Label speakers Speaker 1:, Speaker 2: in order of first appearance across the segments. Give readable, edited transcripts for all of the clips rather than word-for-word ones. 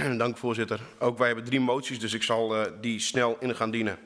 Speaker 1: Dank voorzitter. Ook wij hebben 3 moties, dus ik zal die snel in gaan dienen.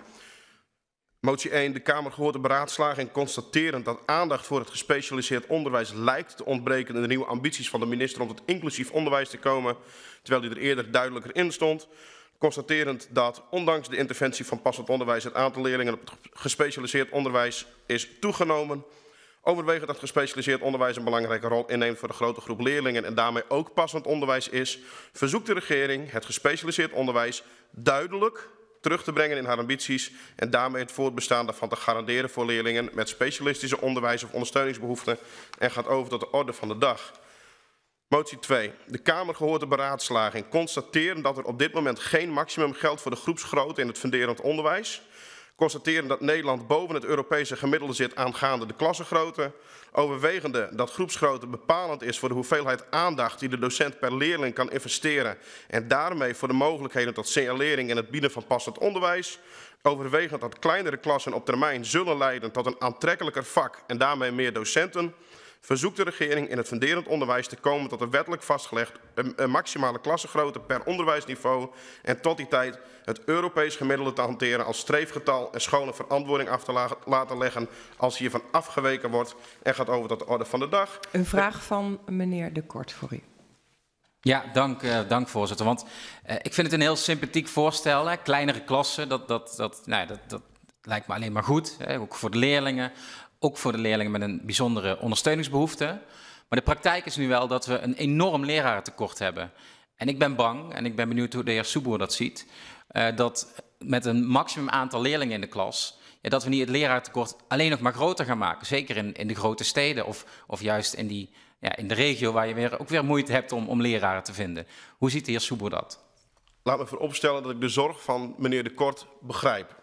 Speaker 1: Motie 1. De Kamer gehoord de beraadslaging constaterend dat aandacht voor het gespecialiseerd onderwijs lijkt te ontbreken in de nieuwe ambities van de minister om tot inclusief onderwijs te komen, terwijl die er eerder duidelijker in stond. Constaterend dat ondanks de interventie van passend onderwijs het aantal leerlingen op het gespecialiseerd onderwijs is toegenomen. Overwegend dat gespecialiseerd onderwijs een belangrijke rol inneemt voor de grote groep leerlingen en daarmee ook passend onderwijs is, verzoekt de regering het gespecialiseerd onderwijs duidelijk terug te brengen in haar ambities en daarmee het voortbestaan daarvan te garanderen voor leerlingen met specialistische onderwijs of ondersteuningsbehoeften en gaat over tot de orde van de dag. Motie 2. De Kamer gehoord de beraadslaging constateren dat er op dit moment geen maximum geldt voor de groepsgrootte in het funderend onderwijs. Constateren dat Nederland boven het Europese gemiddelde zit aangaande de klassengrootte. Overwegende dat groepsgrootte bepalend is voor de hoeveelheid aandacht die de docent per leerling kan investeren en daarmee voor de mogelijkheden tot signalering en het bieden van passend onderwijs. Overwegend dat kleinere klassen op termijn zullen leiden tot een aantrekkelijker vak en daarmee meer docenten. Verzoekt de regering in het funderend onderwijs te komen tot een wettelijk vastgelegd maximale klassengrootte per onderwijsniveau en tot die tijd het Europees gemiddelde te hanteren als streefgetal en scholen verantwoording af te laten leggen als hiervan afgeweken wordt en gaat over tot de orde van de dag.
Speaker 2: Een vraag van meneer De Kort voor u.
Speaker 3: Ja, dank voorzitter. Want ik vind het een heel sympathiek voorstel. Hè. Kleinere klassen, dat lijkt me alleen maar goed. Hè. Ook voor de leerlingen. Ook voor de leerlingen met een bijzondere ondersteuningsbehoefte. Maar de praktijk is nu wel dat we een enorm lerarentekort hebben. En ik ben bang, en ik ben benieuwd hoe de heer Soeboer dat ziet, dat met een maximum aantal leerlingen in de klas, dat we niet het lerarentekort alleen nog maar groter gaan maken. Zeker in de grote steden of juist in de regio waar je ook weer moeite hebt om leraren te vinden. Hoe ziet de heer Soeboer dat?
Speaker 1: Laat me vooropstellen dat ik de zorg van meneer De Kort begrijp.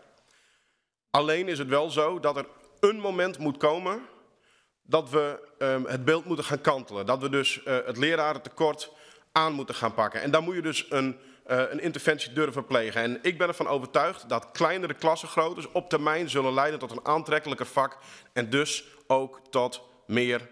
Speaker 1: Alleen is het wel zo dat er een moment moet komen dat we het beeld moeten gaan kantelen. Dat we dus het lerarentekort aan moeten gaan pakken. En dan moet je dus een interventie durven plegen. En ik ben ervan overtuigd dat kleinere klassengroottes op termijn zullen leiden tot een aantrekkelijker vak. En dus ook tot meer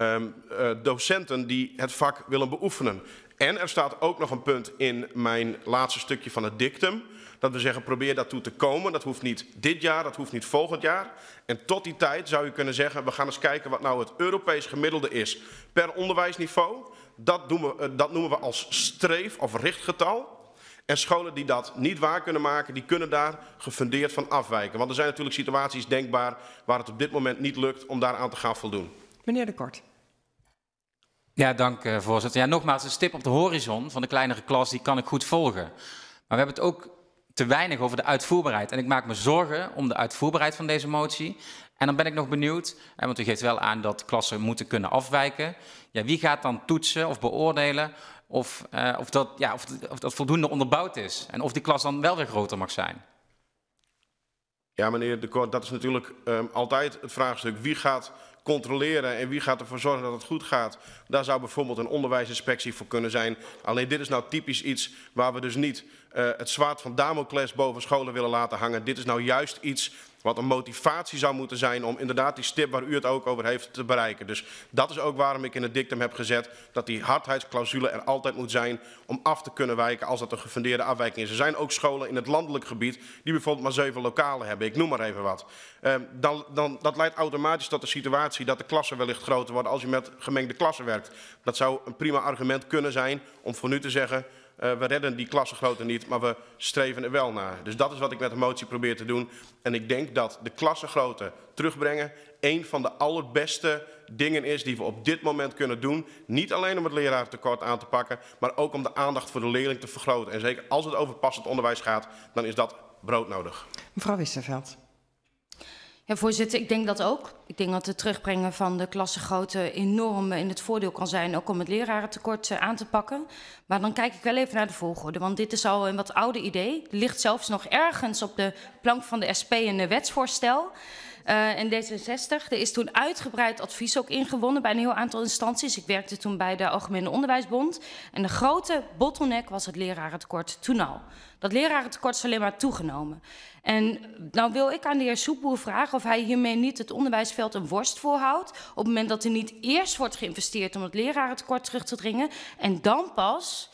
Speaker 1: docenten die het vak willen beoefenen. En er staat ook nog een punt in mijn laatste stukje van het dictum. Dat we zeggen, probeer daartoe te komen. Dat hoeft niet dit jaar, dat hoeft niet volgend jaar. En tot die tijd zou je kunnen zeggen, we gaan eens kijken wat nou het Europees gemiddelde is per onderwijsniveau. Dat noemen we als streef- of richtgetal. En scholen die dat niet waar kunnen maken, die kunnen daar gefundeerd van afwijken. Want er zijn natuurlijk situaties denkbaar waar het op dit moment niet lukt om daaraan te gaan voldoen.
Speaker 2: Meneer De Kort.
Speaker 3: Ja, dank voorzitter. Ja, nogmaals, een stip op de horizon van de kleinere klas, die kan ik goed volgen. Maar we hebben het ook te weinig over de uitvoerbaarheid. En ik maak me zorgen om de uitvoerbaarheid van deze motie. En dan ben ik nog benieuwd, want u geeft wel aan dat klassen moeten kunnen afwijken. Ja, wie gaat dan toetsen of beoordelen of dat voldoende onderbouwd is? En of die klas dan wel weer groter mag zijn?
Speaker 1: Ja, meneer De Kort, dat is natuurlijk altijd het vraagstuk. Wie gaat controleren en wie gaat ervoor zorgen dat het goed gaat? Daar zou bijvoorbeeld een onderwijsinspectie voor kunnen zijn. Alleen dit is nou typisch iets waar we dus niet het zwaard van Damocles boven scholen willen laten hangen. Dit is nou juist iets wat een motivatie zou moeten zijn om inderdaad die stip waar u het ook over heeft te bereiken. Dus dat is ook waarom ik in het dictum heb gezet dat die hardheidsclausule er altijd moet zijn om af te kunnen wijken als dat een gefundeerde afwijking is. Er zijn ook scholen in het landelijk gebied die bijvoorbeeld maar 7 lokalen hebben. Ik noem maar even wat. Dat leidt automatisch tot de situatie dat de klassen wellicht groter worden als je met gemengde klassen werkt. Dat zou een prima argument kunnen zijn om voor nu te zeggen, we redden die klassengrootte niet, maar we streven er wel naar. Dus dat is wat ik met de motie probeer te doen. En ik denk dat de klassengrootte terugbrengen een van de allerbeste dingen is die we op dit moment kunnen doen. Niet alleen om het lerarentekort aan te pakken, maar ook om de aandacht voor de leerling te vergroten. En zeker als het over passend onderwijs gaat, dan is dat broodnodig.
Speaker 2: Mevrouw Westerveld.
Speaker 4: Ja, voorzitter, ik denk dat ook. Ik denk dat het terugbrengen van de klassengrootte enorm in het voordeel kan zijn, ook om het lerarentekort aan te pakken. Maar dan kijk ik wel even naar de volgorde, want dit is al een wat ouder idee. Er ligt zelfs nog ergens op de plank van de SP een wetsvoorstel. En D66, er is toen uitgebreid advies ook ingewonnen bij een heel aantal instanties. Ik werkte toen bij de Algemene Onderwijsbond. En de grote bottleneck was het lerarentekort toen al. Dat lerarentekort is alleen maar toegenomen. En nou wil ik aan de heer Soeboer vragen of hij hiermee niet het onderwijsveld een worst voorhoudt. Op het moment dat er niet eerst wordt geïnvesteerd om het lerarentekort terug te dringen. En dan pas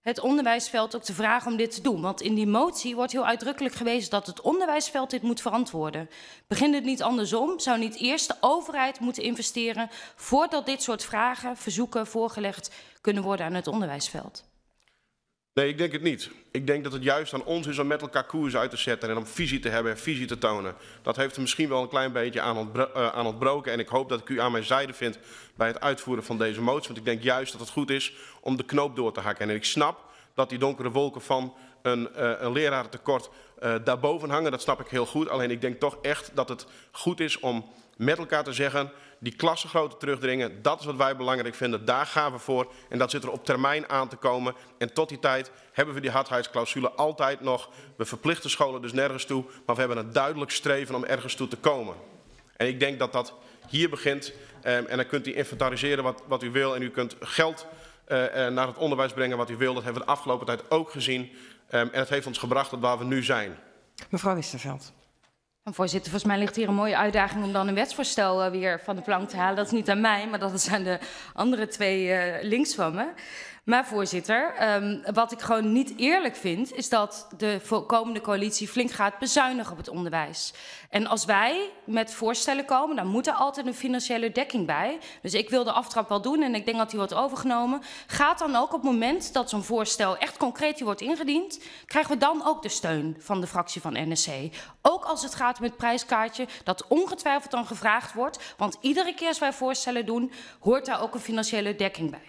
Speaker 4: het onderwijsveld ook te vragen om dit te doen. Want in die motie wordt heel uitdrukkelijk gewezen dat het onderwijsveld dit moet verantwoorden. Begint het niet andersom? Zou niet eerst de overheid moeten investeren voordat dit soort vragen, verzoeken voorgelegd kunnen worden aan het onderwijsveld?
Speaker 1: Nee, ik denk het niet. Ik denk dat het juist aan ons is om met elkaar koers uit te zetten en om visie te hebben en visie te tonen. Dat heeft er misschien wel een klein beetje aan ontbroken en ik hoop dat ik u aan mijn zijde vind bij het uitvoeren van deze motie. Want ik denk juist dat het goed is om de knoop door te hakken. En ik snap dat die donkere wolken van een lerarentekort daarboven hangen. Dat snap ik heel goed. Alleen ik denk toch echt dat het goed is om met elkaar te zeggen, die klassengrootte terugdringen, dat is wat wij belangrijk vinden, daar gaan we voor en dat zit er op termijn aan te komen. En tot die tijd hebben we die hardheidsclausule altijd nog. We verplichten scholen dus nergens toe, maar we hebben een duidelijk streven om ergens toe te komen. En ik denk dat dat hier begint en dan kunt u inventariseren wat u wil en u kunt geld naar het onderwijs brengen wat u wil. Dat hebben we de afgelopen tijd ook gezien en het heeft ons gebracht tot waar we nu zijn.
Speaker 2: Mevrouw Westerveld.
Speaker 4: Voorzitter, volgens mij ligt hier een mooie uitdaging om dan een wetsvoorstel weer van de plank te halen. Dat is niet aan mij, maar dat is aan de andere twee links van me. Maar voorzitter, wat ik gewoon niet eerlijk vind, is dat de komende coalitie flink gaat bezuinigen op het onderwijs. En als wij met voorstellen komen, dan moet er altijd een financiële dekking bij. Dus ik wil de aftrap wel doen en ik denk dat die wordt overgenomen. Gaat dan ook op het moment dat zo'n voorstel echt concreet wordt ingediend, krijgen we dan ook de steun van de fractie van NSC. Ook als het gaat om het prijskaartje, dat ongetwijfeld dan gevraagd wordt. Want iedere keer als wij voorstellen doen, hoort daar ook een financiële dekking bij.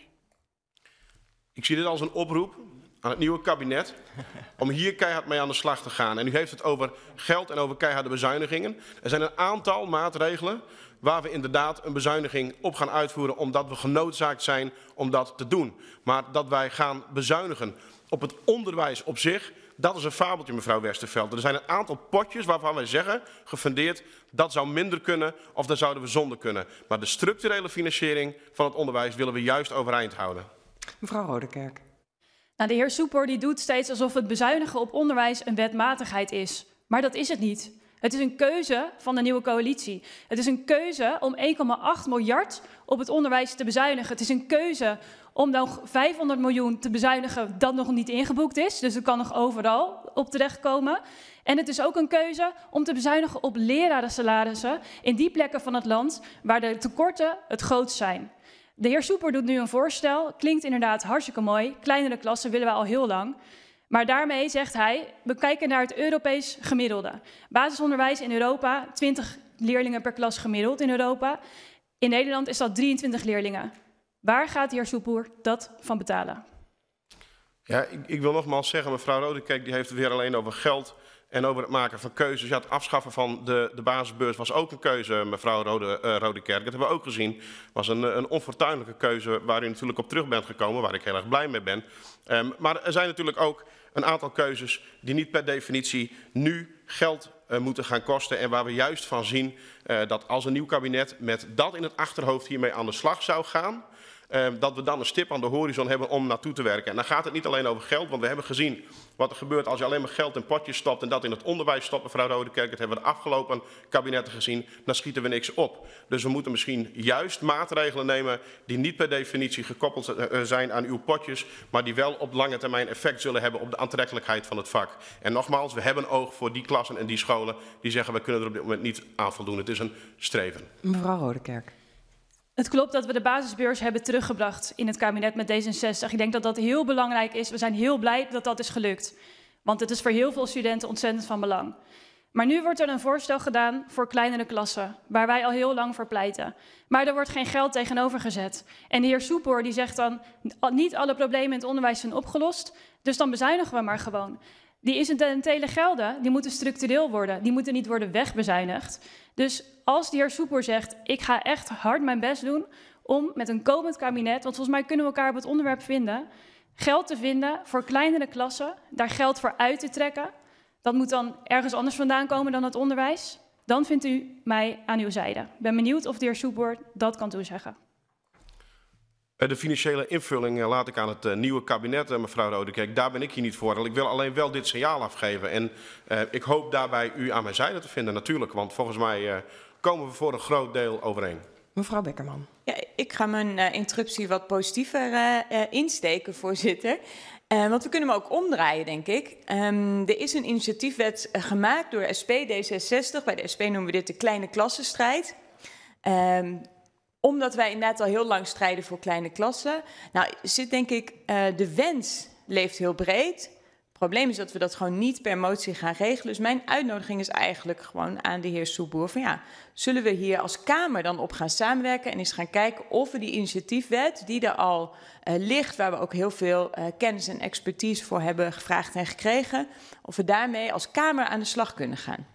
Speaker 1: Ik zie dit als een oproep aan het nieuwe kabinet om hier keihard mee aan de slag te gaan. En u heeft het over geld en over keiharde bezuinigingen. Er zijn een aantal maatregelen waar we inderdaad een bezuiniging op gaan uitvoeren omdat we genoodzaakt zijn om dat te doen. Maar dat wij gaan bezuinigen op het onderwijs op zich, dat is een fabeltje, mevrouw Westerveld. Er zijn een aantal potjes waarvan wij zeggen, gefundeerd, dat zou minder kunnen of daar zouden we zonder kunnen. Maar de structurele financiering van het onderwijs willen we juist overeind houden.
Speaker 2: Mevrouw Rodekerk.
Speaker 5: Nou, de heer Soepor die doet steeds alsof het bezuinigen op onderwijs een wetmatigheid is. Maar dat is het niet. Het is een keuze van de nieuwe coalitie. Het is een keuze om 1,8 miljard op het onderwijs te bezuinigen. Het is een keuze om nog 500 miljoen te bezuinigen dat nog niet ingeboekt is. Dus dat kan nog overal op terechtkomen. En het is ook een keuze om te bezuinigen op lerarensalarissen in die plekken van het land waar de tekorten het grootst zijn. De heer Soepor doet nu een voorstel, klinkt inderdaad hartstikke mooi. Kleinere klassen willen we al heel lang. Maar daarmee zegt hij, we kijken naar het Europees gemiddelde. Basisonderwijs in Europa, 20 leerlingen per klas gemiddeld in Europa. In Nederland is dat 23 leerlingen. Waar gaat de heer Soepor dat van betalen?
Speaker 1: Ja, ik wil nogmaals zeggen, mevrouw Rodekerk die heeft het weer alleen over geld en over het maken van keuzes. Ja, het afschaffen van de basisbeurs was ook een keuze, mevrouw Rodekerk. Dat hebben we ook gezien. Was een onfortuinlijke keuze waar u natuurlijk op terug bent gekomen, waar ik heel erg blij mee ben. Maar er zijn natuurlijk ook een aantal keuzes die niet per definitie nu geld moeten gaan kosten. En waar we juist van zien dat als een nieuw kabinet met dat in het achterhoofd hiermee aan de slag zou gaan, dat we dan een stip aan de horizon hebben om naartoe te werken. En dan gaat het niet alleen over geld, want we hebben gezien wat er gebeurt als je alleen maar geld in potjes stopt en dat in het onderwijs stopt, mevrouw Rodekerk. Dat hebben we de afgelopen kabinetten gezien, dan schieten we niks op. Dus we moeten misschien juist maatregelen nemen die niet per definitie gekoppeld zijn aan uw potjes, maar die wel op lange termijn effect zullen hebben op de aantrekkelijkheid van het vak. En nogmaals, we hebben oog voor die klassen en die scholen die zeggen we kunnen er op dit moment niet aan voldoen. Het is een streven.
Speaker 2: Mevrouw Rodekerk.
Speaker 5: Het klopt dat we de basisbeurs hebben teruggebracht in het kabinet met D66. Ik denk dat dat heel belangrijk is. We zijn heel blij dat dat is gelukt. Want het is voor heel veel studenten ontzettend van belang. Maar nu wordt er een voorstel gedaan voor kleinere klassen, waar wij al heel lang voor pleiten. Maar er wordt geen geld tegenover gezet. En de heer Soepor die zegt dan, niet alle problemen in het onderwijs zijn opgelost, dus dan bezuinigen we maar gewoon. Die incidentele gelden, die moeten structureel worden. Die moeten niet worden wegbezuinigd. Dus als de heer Soepor zegt, ik ga echt hard mijn best doen om met een komend kabinet, want volgens mij kunnen we elkaar op het onderwerp vinden, geld te vinden voor kleinere klassen, daar geld voor uit te trekken. Dat moet dan ergens anders vandaan komen dan het onderwijs. Dan vindt u mij aan uw zijde. Ik ben benieuwd of de heer Soepor dat kan toezeggen.
Speaker 1: De financiële invulling laat ik aan het nieuwe kabinet, mevrouw Rodekerk. Daar ben ik hier niet voor. Ik wil alleen wel dit signaal afgeven. En ik hoop daarbij u aan mijn zijde te vinden, natuurlijk. Want volgens mij komen we voor een groot deel overeen.
Speaker 2: Mevrouw Beckerman.
Speaker 6: Ja, Ik ga mijn interruptie wat positiever insteken, voorzitter. Want we kunnen hem ook omdraaien, denk ik. Er is een initiatiefwet gemaakt door SP, D66. Bij de SP noemen we dit de kleine klassenstrijd. Omdat wij inderdaad al heel lang strijden voor kleine klassen. Nou, zit denk ik, de wens leeft heel breed. Het probleem is dat we dat gewoon niet per motie gaan regelen. Dus mijn uitnodiging is eigenlijk gewoon aan de heer Soeboer van ja, zullen we hier als Kamer dan op gaan samenwerken en eens gaan kijken of we die initiatiefwet die er al ligt, waar we ook heel veel kennis en expertise voor hebben gevraagd en gekregen, of we daarmee als Kamer aan de slag kunnen gaan.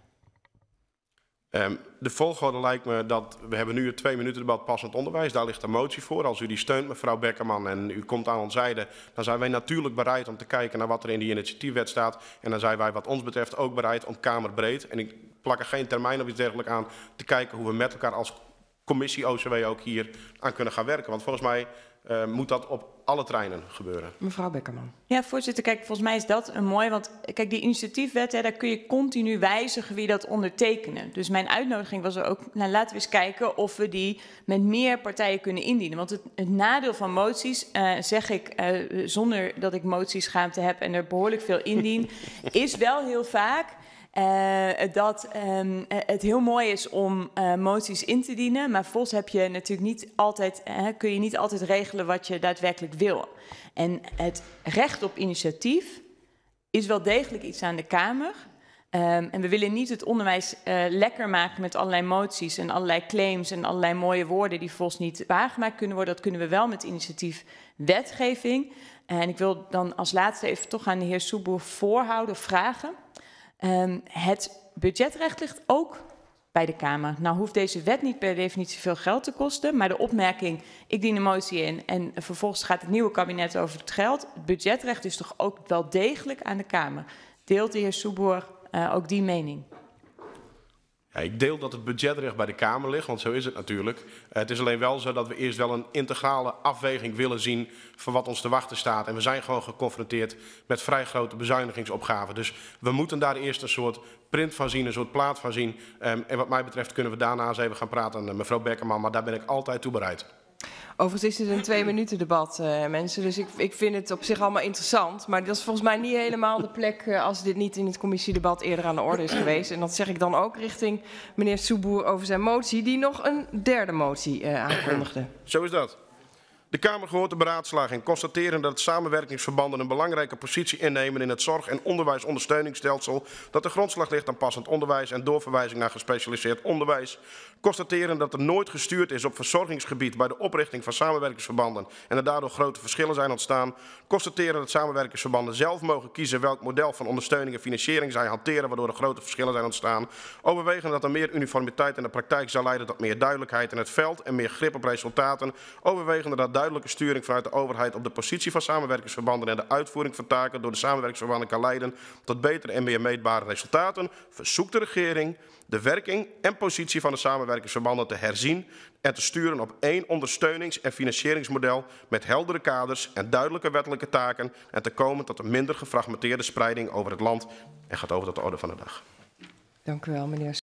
Speaker 1: De volgorde lijkt me dat we hebben nu een 2 minuten debat passend onderwijs. Daar ligt een motie voor. Als u die steunt, mevrouw Beckerman, en u komt aan ons zijde, dan zijn wij natuurlijk bereid om te kijken naar wat er in die initiatiefwet staat. En dan zijn wij wat ons betreft ook bereid om kamerbreed, en ik plak er geen termijn of iets dergelijks aan, te kijken hoe we met elkaar als commissie OCW ook hier aan kunnen gaan werken. Want volgens mij moet dat op alle terreinen gebeuren. Mevrouw Beckerman.
Speaker 6: Ja, voorzitter, kijk, volgens mij is dat een mooi, want kijk, die initiatiefwet, daar kun je continu wijzigen wie dat ondertekenen. Dus mijn uitnodiging was er ook, nou, laten we eens kijken of we die met meer partijen kunnen indienen. Want het nadeel van moties, zeg ik zonder dat ik motieschaamte heb en er behoorlijk veel indien, is wel heel vaak dat het heel mooi is om moties in te dienen, maar volgens heb je natuurlijk niet altijd, kun je niet altijd regelen wat je daadwerkelijk wil. En het recht op initiatief is wel degelijk iets aan de Kamer. En we willen niet het onderwijs lekker maken met allerlei moties en allerlei claims en allerlei mooie woorden die volgens niet waargemaakt kunnen worden. Dat kunnen we wel met initiatiefwetgeving. En ik wil dan als laatste even toch aan de heer Soeboer voorhouden of vragen. Het budgetrecht ligt ook bij de Kamer. Nou hoeft deze wet niet per definitie veel geld te kosten, maar de opmerking, ik dien een motie in en vervolgens gaat het nieuwe kabinet over het geld. Het budgetrecht is toch ook wel degelijk aan de Kamer. Deelt de heer Soeboer ook die mening?
Speaker 1: Ja, ik deel dat het budgetrecht bij de Kamer ligt, want zo is het natuurlijk. Het is alleen wel zo dat we eerst wel een integrale afweging willen zien van wat ons te wachten staat. En we zijn gewoon geconfronteerd met vrij grote bezuinigingsopgaven. Dus we moeten daar eerst een soort print van zien, een soort plaat van zien. En wat mij betreft kunnen we daarna eens even gaan praten, mevrouw Beckerman, maar daar ben ik altijd toe bereid.
Speaker 2: Overigens is het een 2 minuten debat, mensen. Dus ik vind het op zich allemaal interessant. Maar dat is volgens mij niet helemaal de plek als dit niet in het commissiedebat eerder aan de orde is geweest. En dat zeg ik dan ook richting meneer Soeboer over zijn motie, die nog een derde motie aankondigde.
Speaker 1: Zo is dat. De Kamer gehoord de beraadslaging, constateren dat samenwerkingsverbanden een belangrijke positie innemen in het zorg- en onderwijsondersteuningsstelsel, dat de grondslag ligt aan passend onderwijs en doorverwijzing naar gespecialiseerd onderwijs. Constateren dat er nooit gestuurd is op verzorgingsgebied bij de oprichting van samenwerkingsverbanden en er daardoor grote verschillen zijn ontstaan. Constateren dat samenwerkingsverbanden zelf mogen kiezen welk model van ondersteuning en financiering zij hanteren, waardoor er grote verschillen zijn ontstaan. Overwegen dat er meer uniformiteit in de praktijk zal leiden tot meer duidelijkheid in het veld en meer grip op resultaten. Overwegen dat duidelijke sturing vanuit de overheid op de positie van samenwerkingsverbanden en de uitvoering van taken door de samenwerkingsverbanden kan leiden tot betere en meer meetbare resultaten, verzoekt de regering de werking en positie van de samenwerkingsverbanden te herzien en te sturen op één ondersteunings- en financieringsmodel met heldere kaders en duidelijke wettelijke taken en te komen tot een minder gefragmenteerde spreiding over het land en gaat over tot de orde van de dag.
Speaker 2: Dank u wel, meneer